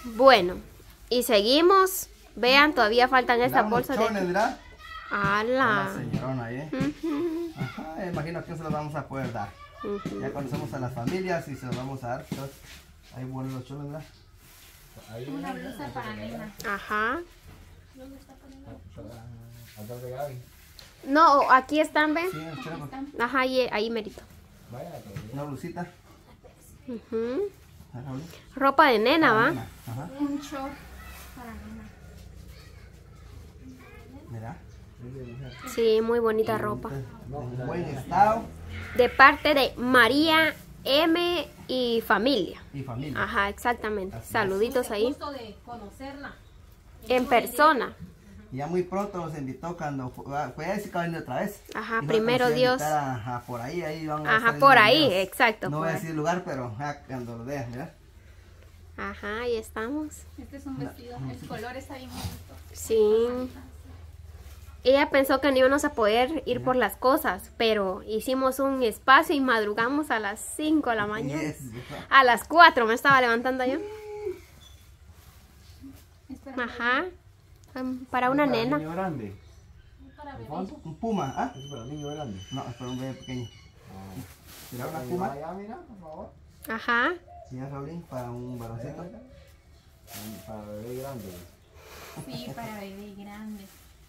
Bueno, y seguimos. Vean, todavía faltan estas Mira, unos bolsas chones, de... mira. ¡Hala! La señorona ahí. Ujú, Ajá, imagino que se los vamos a poder dar. ujú. Ya conocemos a las familias y se los vamos a dar. Entonces, ahí ponen los chones, mira. Una blusa para nena. Ajá. Atrás de Gaby. No, aquí están, ¿ven? Sí, los chones. Ajá, ahí merito. Vaya, todavía. Una blusita. Ujú. Ajá, Raúl. Ropa de nena, ¿va? Ajá, Un short para nena. mira. Sí, muy bonita ropa. En buen estado De parte de María M y familia. y familia. Ajá, exactamente. Así es. Saluditos ahí. Gusto de conocerla. En persona. Y ya muy pronto nos invitó cuando fue a decir que va a venir otra vez. Ajá, Y nos primero vamos a Dios. invitar a por ahí van a Ajá, estar por los ahí, videos. exacto. No por voy a ahí. decir el lugar, pero cuando lo veas, mira. Ajá, ahí estamos. Este es un vestido. El color está bien bonito. Sí. Ella pensó que no íbamos a poder ir por las cosas, pero hicimos un espacio y madrugamos a las 5 de la mañana. Yes. A las 4 me estaba levantando yo. Es para Ajá. Para una nena. niño grande. Para bebé. ¿Cuánto? Un puma, ¿ah? Es para niño grande. No, es para un bebé pequeño. Mira una Ahí puma. va, ya, mira, por favor. Ajá. Señor Raulín, para un varoncito. Para bebé grande. Sí, para bebé grande.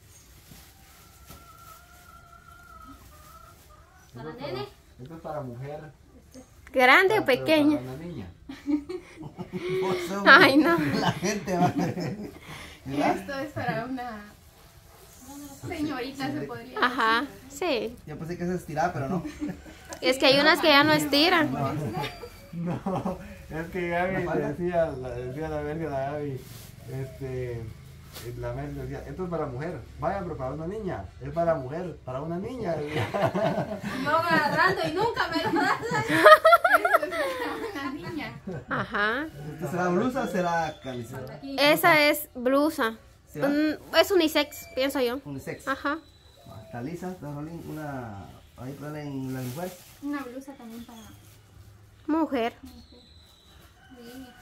Para nene. Esto es para mujer. ¿Grande o pero pequeña? Para una niña. Vos sos- Ay, no. La gente va a mira. Esto es para una señorita, se podría decir. Aja, sí. Yo pensé que se estiraba, pero no. Es que hay unas que ya no estiran. No, es que Gaby decía la verga a Gaby, la Mel decía, esto es para mujer, vaya, pero para una niña, es para mujer, para una niña. No agarrando y nunca me lo das. Esto es para una niña. Ajá. ¿Esto será blusa o será camiseta? Aquí. Esa es blusa. ¿Sí, va? Es unisex, pienso yo. Unisex. Ajá. Está lisa, señor Raulín, una... Ahí ponen la mujer. Una blusa también para Mujer. niña.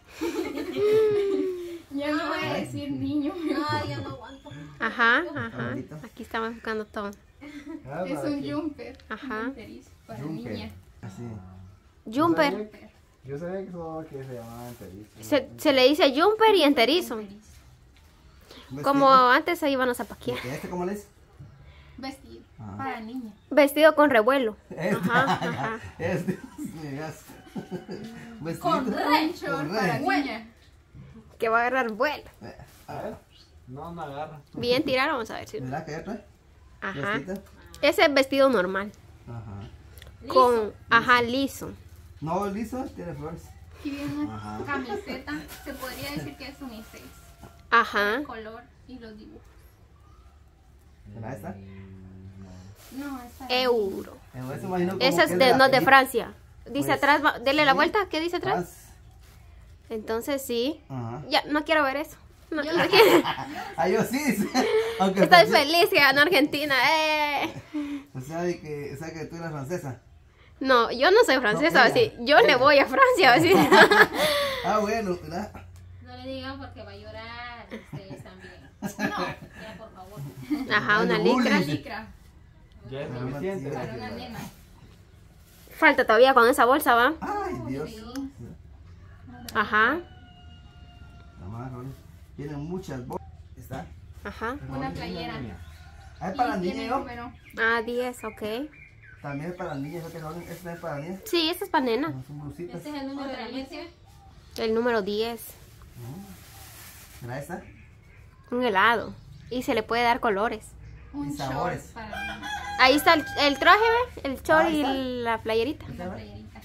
Ya no voy a decir niño. Ay, ya no aguanto. Ajá, ajá. bonito. Aquí estamos buscando todo. Es un jumper. Ajá. Enterizo para Jumper. niña. Así. Jumper. Yo sabía que eso que se llamaba enterizo. Se le dice jumper y enterizo. Vestido. Como antes se iban a zapaquear. ¿Y este cómo le es? Vestido Ah. para niña. Vestido con revuelo. Este. Ajá, ajá. Este. Miras. Vestido. Con rancho Con para rancho. niña. Que va a agarrar vuelo. A ver, no agarra. Bien tirar, vamos a ver si. Mira que otra. Ajá. Vestita. Ese es vestido normal. Ajá. Con, ajá, liso. No, liso, tiene flores. Aquí viene una Ajá. camiseta. Se podría decir que es unisex. Ajá. El color y los dibujos. Mira esta. No, es para Euro. Eso imagino como Esa es que de, la no de película. Francia. Dice Pues, atrás, dele la sí. vuelta. ¿Qué dice atrás? Más. Entonces sí. Ajá. Ya, no quiero ver eso. No, no quiero. Ah, yo sí. Aunque Estoy francés- feliz que ganó Argentina. O sea, que tú eres francesa. No, yo no soy francesa, No, ella. así. Yo le voy a Francia, así. Ah, bueno, mira. No le digan porque va a llorar ustedes también. No, ya por favor. Ajá, una Bueno, licra. bullying. licra Ya es Ah, suficiente. sí, para una nena. Falta todavía con esa bolsa, ¿va? Ay, Dios. Sí. Ajá, La más, Rolly. Tienen muchas bolsas. ¿Está? ajá. Una playera. Ah, es para Y niñas, tiene el yo. número. Ah, 10, ok. También es para niñas, ¿no? Que Rolly, ¿esta es para niñas? Sí, esta es para nena. No, son blusitas. Este es el número de la iglesia. El número 10. Mira esta. Un helado. Y se le puede dar colores. Un Y sabores. short para niña. Ahí está el traje, ¿ve? El short Ahí y está. la playerita. Una playerita.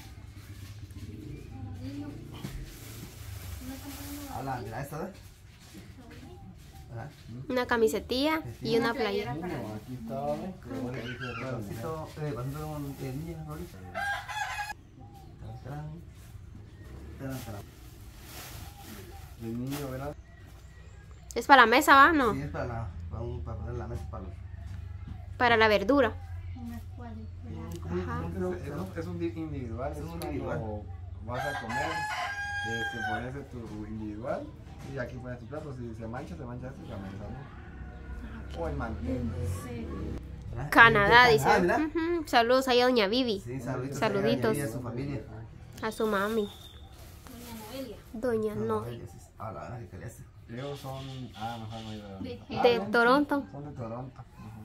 Hola, mira esta, ¿ves? Mira. Una camisetilla y una playera. Para Niño, aquí está, ¿ves? Qué bueno que dice Vasito, vasito de niñas, Rolly. Tran, tran. Tran, tran. de niño, ¿verdad? Es para la mesa, ¿va? No. Sí, es para poner en la mesa para los... Para la verdura. una cuadrícula. ¿Cómo- Ajá. cómo que se llama? Es un individual, Es es un cuando individual. vas a comer Pones tu individual y aquí pones tu plato. Si se mancha esto y camisa, ¿no? O el mantel. ¿Verdad? Canadá, De dice. ¿verdad? Ujú, saludos ahí a doña Vivi. Sí, saluditos. Saluditos. A ella y a su familia. A su mami. Doña Noelia. Doña No, No. ella sí. Ah, la verdad que quería. Ellos son. Mejor no ir De Toronto. Son de Toronto.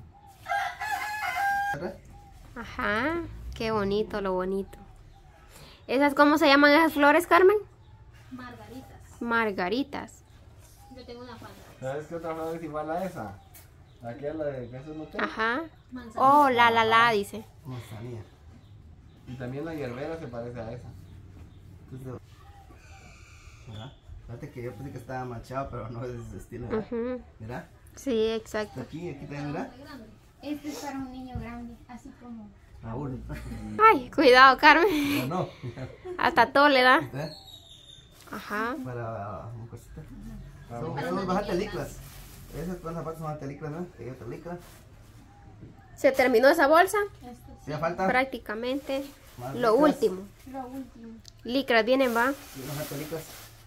¿Verdad? Ajá. Qué bonito, lo bonito. ¿Esas cómo se llaman esas flores, Carmen? Margaritas. Margaritas. Yo tengo una falda. ¿Sabes qué otra flor es igual a esa? Aquí es la de queso Nutella. Ajá. Manzana. Oh, la, dice. Manzanilla. Y también la hierbera se parece a esa. Entonces, ¿verdad? Fíjate que yo pensé que estaba manchado, pero no es de ese estilo, ¿verdad? Ujú. Mira, Sí, exacto. aquí también, mira. Muy grande. Este es para un niño grande, así como. Raúl. Ay, cuidado, Carmen. No, no. Hasta todo le da. ¿Verdad? Ajá. Para un cosita. Para Son mujer. unas bajas licras. Esas son las partes más licras, ¿no? Que hay otra licra. Se terminó esa bolsa. Este Ya falta Prácticamente más lo licras. último. es lo último. Licras vienen, va. Sí, unas altas licras.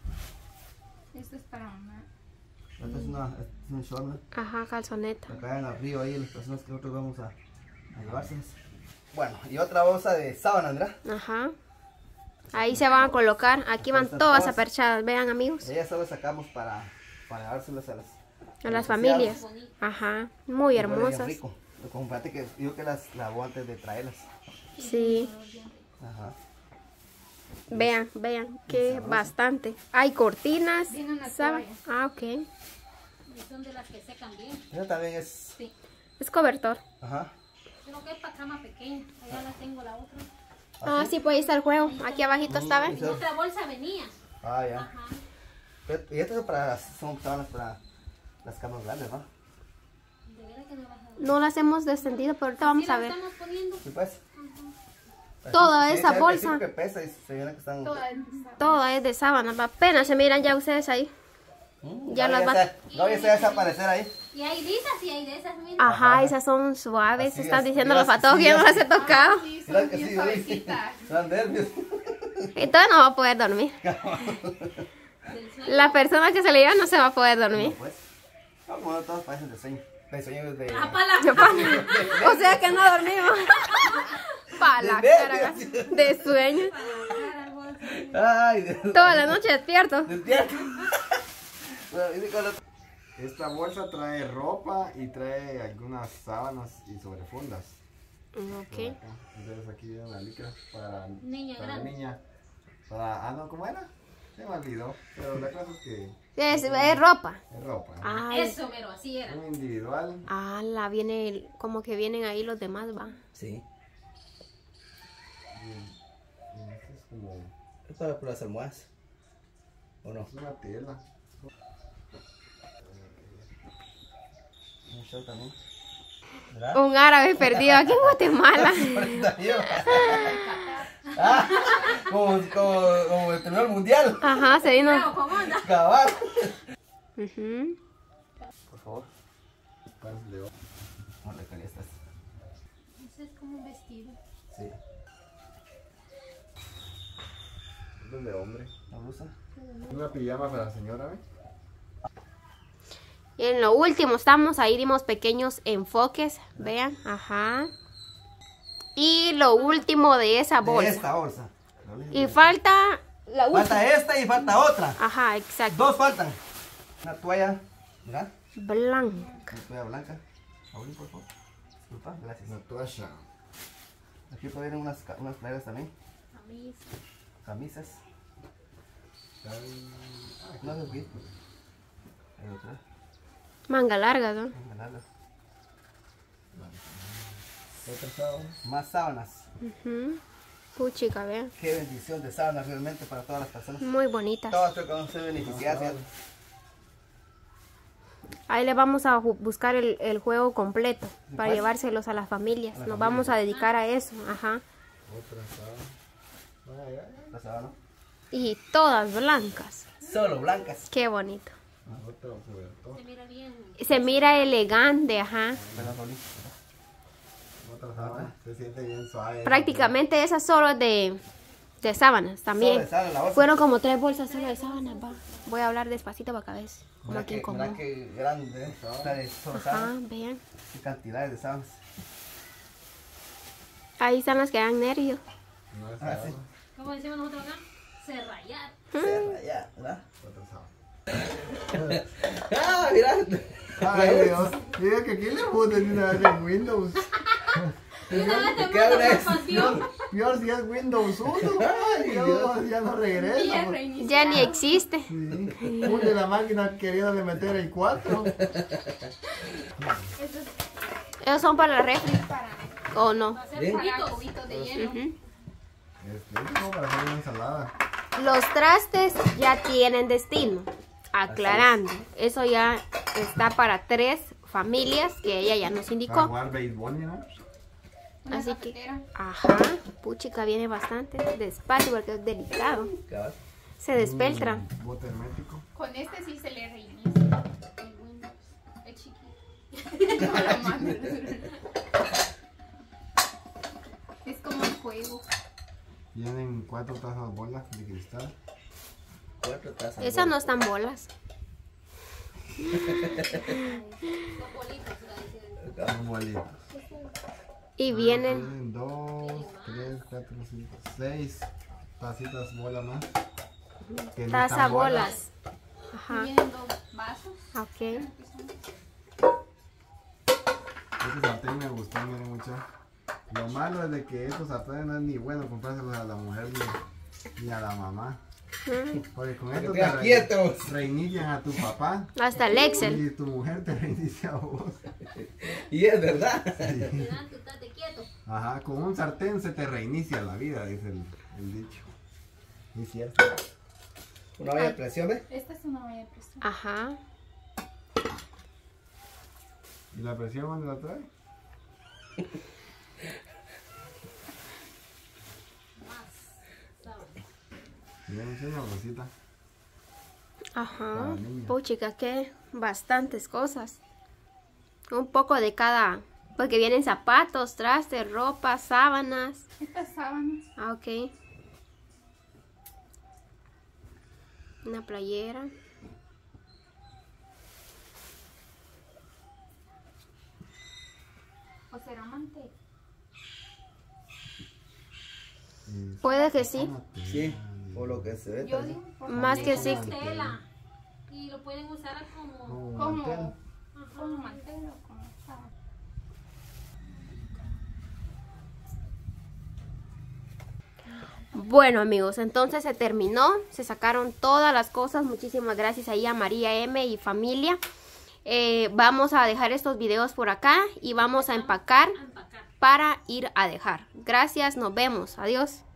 Este es para mamá. Esta es un short, ¿no? Ajá, calzoneta. Acá en el río, ahí las personas que nosotros vamos a llevárselas. Bueno, y otra bolsa de sábanas, ¿verdad? Ajá. Ahí se van a colocar. Aquí van todas aperchadas. Vean, amigos. Ellas solo sacamos para llevárselas A las familias. Ajá. Muy Y huele bien hermosas. rico. Comprate que yo que las lavó antes de traerlas. Sí. Ajá. Vean, vean. Que bastante. Hay cortinas. Viene una ¿Saben? Ah, ok. Y son de las que secan bien. Esa también es. Sí. Es cobertor. Ajá. Creo que es para cama pequeña. Allá la tengo la otra. Ah, sí, pues ahí está el juego. Aquí abajito está, ¿ven? En otra bolsa venía. Ah, ya. Ajá. Y estas son sábanas para las camas grandes, ¿no? De veras que no vas a ver. No las hemos descendido, pero ahorita vamos Sí, a la ver. estamos poniendo. Sí, pues. Toda Sí, esa sabe que bolsa. sí que pesa y se viene que están. Toda es de sábana. Apenas se miran ya ustedes ahí. Ya las va- No voy a desaparecer ahí. Y hay de esas y hay de esas. Mira. Ajá, esas son suaves. Así Están es, diciendo mira, los patojos que sí, yo no ya. las he tocado. Sí, Mira son que bien sí, suavecitas. son nervios. Entonces no va a poder dormir. Del sueño. La persona que se le lleva no se va a poder No, dormir. pues. Vamos, todos parecen de sueño. De sueño es de. Ah, para O sea que no dormimos. Pa' la De cara nervios. de sueño. Ay, Dios. Toda la noche despierto. Despierta. Bueno, dice con la- Esta bolsa trae ropa y trae algunas sábanas y sobrefundas. Ok. Por acá. Entonces aquí viene una licra para, Niña para la grande. niña. No, ¿cómo era? Se me olvidó. Pero la cosa es que Es ropa. es ropa. Ay, Eso, pero así era. Un individual. la viene, como que vienen ahí los demás, va. Sí. Y este es como. Es para las almohadas. ¿O no? Es una tela. Un show también. ¿Verdad? Un árabe perdido aquí en Guatemala. 41. Ah, como el terminó el mundial. Ajá, se vino. Pero, ¿cómo anda? Cabal. Ujú. Por favor. Parece de oro. ¿Cómo le calía estás? Ese es como un vestido. Sí. Este es de hombre. ¿La blusa? Una pijama para la señora, ¿ve? Y en lo último estamos, ahí dimos pequeños enfoques, vean, ajá. Y lo último de esa De bolsa. esta bolsa. Y falta la última. Falta esta y falta otra. Ajá, exacto. Dos faltan. Una toalla. Mira. Blanco. Una toalla blanca. Abrí, por favor. Disculpa, gracias. Una toalla. Aquí pueden unas playeras también. Camisa. Camisas. Trae- No sé qué. Hay otra. Manga larga, ¿no? Venga, largas. Otra sábana. Más sábanas. Ujú. Puchica, vean. Qué bendición de sábanas realmente para todas las personas. Muy bonitas. Todas creo que van a ser beneficiadas. Ahí le vamos a buscar el juego completo para ¿Cuál? llevárselos a las familias. Nos vamos a dedicar a eso, ajá. Otra sábana. Ay, ay, ay. La sábana. Y todas blancas. Solo blancas. Qué bonito. Otra cobertor. Se mira bien. Se mira elegante, ajá. Perdón, Pauli. Otra sábana. Se siente bien suave. Prácticamente esa solo es de De sábanas también. Solo de sábana, la bolsa. Fueron como 3 bolsas solo de sábanas, va. Voy a hablar despacito para que veas. Como Mira aquí que, incómodo. mira que grande, ¿eh? Está de solo Ajá, sábanas. vean. Qué cantidades de sábanas. Ahí están las que dan nervios. No es Ah, sí. sábana, ¿Cómo decimos nosotros acá? Se rayar. Ya, ¿verdad? otra sábana. Ah, mira. Ay, Dios. Mira que aquí le puse una vez en Windows. Una vez te queda mando una una vez. pasión. Peor si es Windows 1. Ay, Dios, ya no Y ya regresa. reinició. Ya ni existe. Sí. Puse la máquina queriéndole meter el 4. Esto es Esos son para la refri. para ¿O no? Va a ser Bien. cubitos. cubitos de hielo. Ujú. Es como para hacer una ensalada. Los trastes ya tienen destino. Aclarando. Eso ya está para 3 familias que ella ya nos Para indicó. jugar béisbol, ¿no? Una Así que, cafetera. ajá. Puchica viene bastante despacio porque es delicado. Cabal. Se despeltra. Bote hermético. Con este sí se le reinicia el Windows. Es chiquito. No lo mandes. Es como un juego. Vienen 4 tazas bolas de cristal. 4 tazas. Esas no están bolas. Son bolitas, iba a decir. Son bolitas. Y vienen. Vienen 2, 3, 4, 5, 6 tacitas bola más. Que no Taza están bolas. Y Ajá. vienen 2 vasos. Ok. Este sartén me gustó, miren mucho. Lo malo es de que estos sartenes no es ni bueno comprárselos a la mujer ni a la mamá. Porque con esto Queda quietos. reinician a tu papá Hasta el Excel. y tu mujer te reinicia a vos. Y es verdad. Te dan tu tate quieto. Ajá, con un sartén se te reinicia la vida, dice el dicho. Es cierto. Una olla de presión, ¿ves? Esta es una olla de presión. Ajá. ¿Y la presión dónde la trae? Mira, enseña Rosita. Ajá. Para niña. Puchica, que bastantes cosas. Un poco de cada. Porque vienen zapatos, trastes, ropa, sábanas. Estas sábanas. Ah, ok. Una playera. O será mantel. Puede que sí. Sí, por lo que se ve. Yo parece. digo por Más que sí. Como tela. Y lo pueden usar como. como mantel. como mantel o como sábana. Bueno amigos, entonces se terminó, se sacaron todas las cosas, muchísimas gracias ahí a María M y familia. Vamos a dejar estos videos por acá y vamos a empacar A empacar. para ir a dejar. Gracias, nos vemos, adiós.